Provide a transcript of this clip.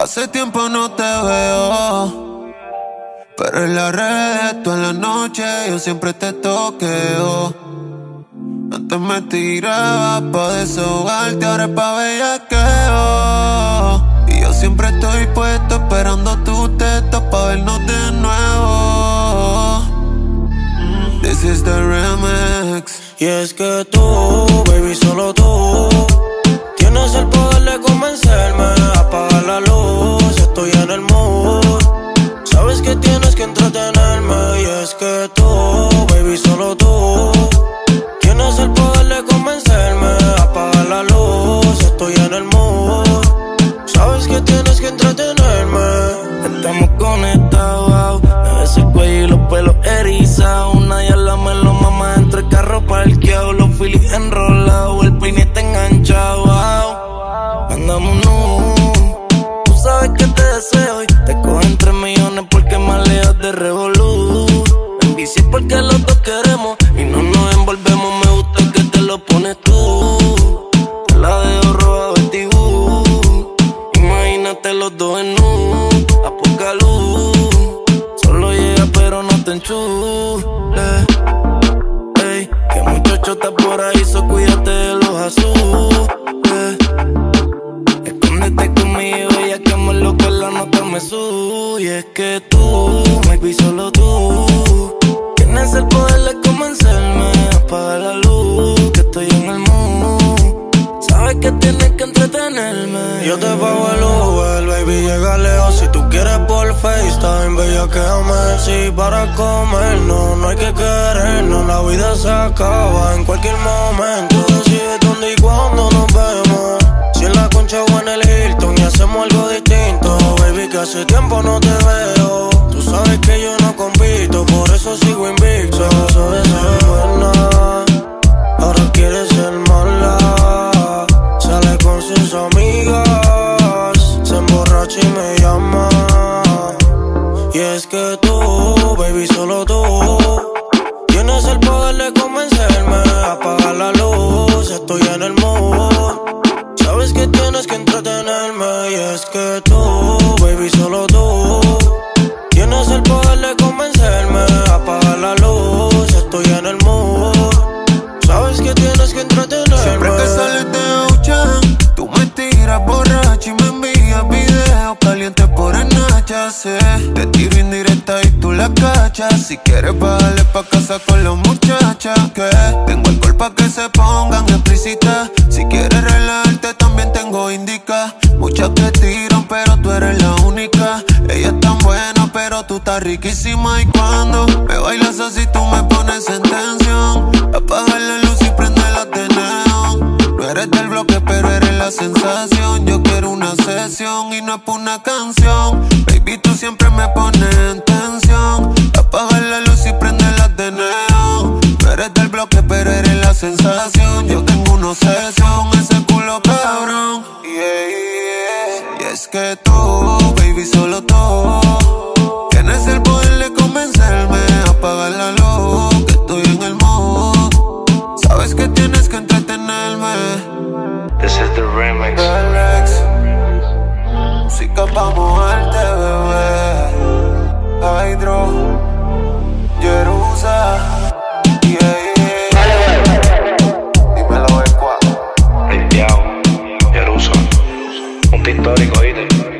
Hace tiempo no te veo, pero en las redes toda la noche yo siempre te toqueo. Antes me tiraba pa' desahogarte, ahora es pa' bellaqueo. Y yo siempre estoy puesto esperando tu texto pa' vernos de nuevo. This is the remix. Y es que tú, baby, solo tú tienes el poder de convencerme a apagar la luz. Estoy en el mood, sabes que tienes que entretenerme. Y es que tú, baby, solo tú tienes el poder de convencerme a apagar la luz. Estoy en el mood, sabes que tienes que entretenerme. Estamos conectados, me ves el cuello y los pelos erizados. Una y a la me lo mama entre el carro parqueado. Los Phillies enrolados, el pin está enganchado. Andamos tú sabes que te deseo y te cogen 3 millones porque me alejas de revolú. En bici porque los dos queremos y no nos envolvemos. Me gusta que te lo pones tú, te la dejo roja vertigú. Imagínate los dos en a poca luz. Solo llega pero no te enchule. Ey, que muchacho está por ahí, so cuídate de los azules. Escóndete conmigo, ya que amo lo que la nota me sube. Y es que tú, baby, solo tú tienes el poder de convencerme a apagar la luz. Que estoy en el mood, sabes que tienes que entretenerme. Yo te pago el Uber, baby, llega lejos. Si tú quieres por FaceTime, bella, quédame. Si para comer, no hay que querernos. La vida se acaba en cualquier momento. Decide dónde y cuándo nos vemos. Si en la concha o en el Hilton y hacemos algo distinto. Baby, que hace tiempo no te veo. Tú sabes que yo no compito, por eso sigo invicto. Sabes ser buena, ahora quieres ser mala. Sale con sus amigas, se emborracha y me llama. Y es que tú, baby, solo tú tienes el poder de convencerme a apagar la luz. Estoy en el mood, sabes que tienes que entretenerme. Y es que tú, baby, solo tú tienes el poder de convencerme a apagar la luz. Estoy en el mood, sabes que tienes que entretenerme. Siempre que sales de Ocean, tú me tiras borracha y me envías videos calientes por Snapchat. Te tiro indirecta y tú la cachas. Si quieres bajarle pa' casa con las muchachas, que tengo alcohol pa' que se pongan explícitas. Si quieres relajarte también tengo indica. Muchas te tiran pero tú eres la única. Ella es tan buena pero tú estás riquísima. Y cuando me bailas así tú me pones en tensión. Apaga la luz y prende la de neón. No eres del bloque pero eres la sensación. Yo quiero una sesión y no es por una canción. Baby, tú siempre me pones en tensión. Apaga la luz y prende la de neón. No eres del bloque pero eres la sensación. Yo tengo una obsesión, ese culo cabrón. Y es que tú, baby, solo tú tienes el poder de convencerme a apagar la luz. Que estoy en el mood, sabes que tienes que entretenerme. This is the remix. Música pa' mojarte, bebé. Hydro, Jerusa, Dímelo, Equa. Limpiao, Jerusa. Punto histórico, ¿oíste?